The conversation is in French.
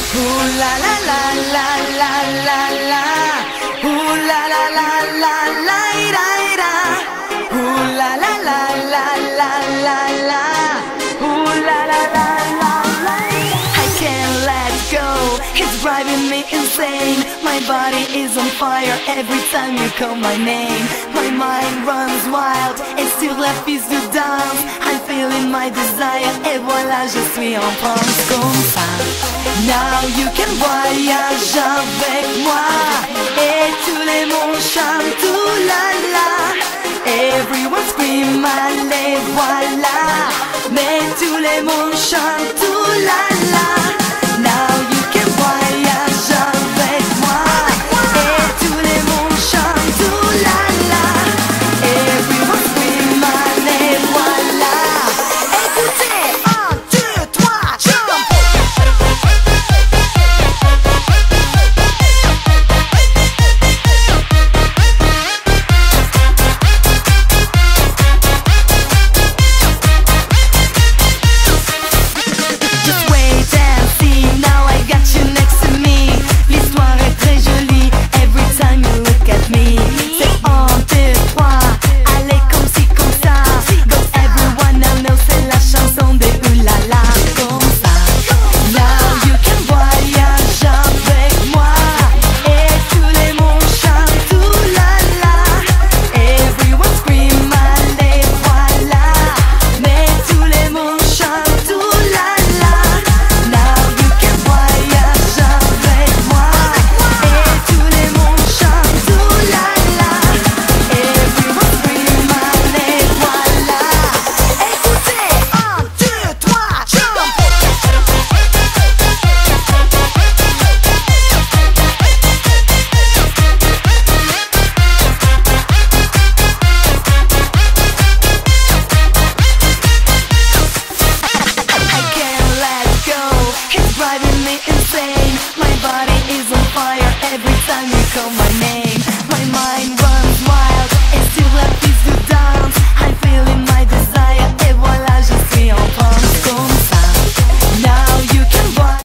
Ooh la la la la la la la. Ooh la la la la la ira ira. Ooh la la la la la la la. Ooh la la la la la. I can't let go. It's driving me insane. My body is on fire every time you call my name. My mind runs wild et sur la piste de danse I'm feeling my desire et voilà je suis en transe comme ça. Now you can voyage avec moi et tous les mondes chantent tout la la. Everyone scream allez voilà. Mais tous les mondes chantent tout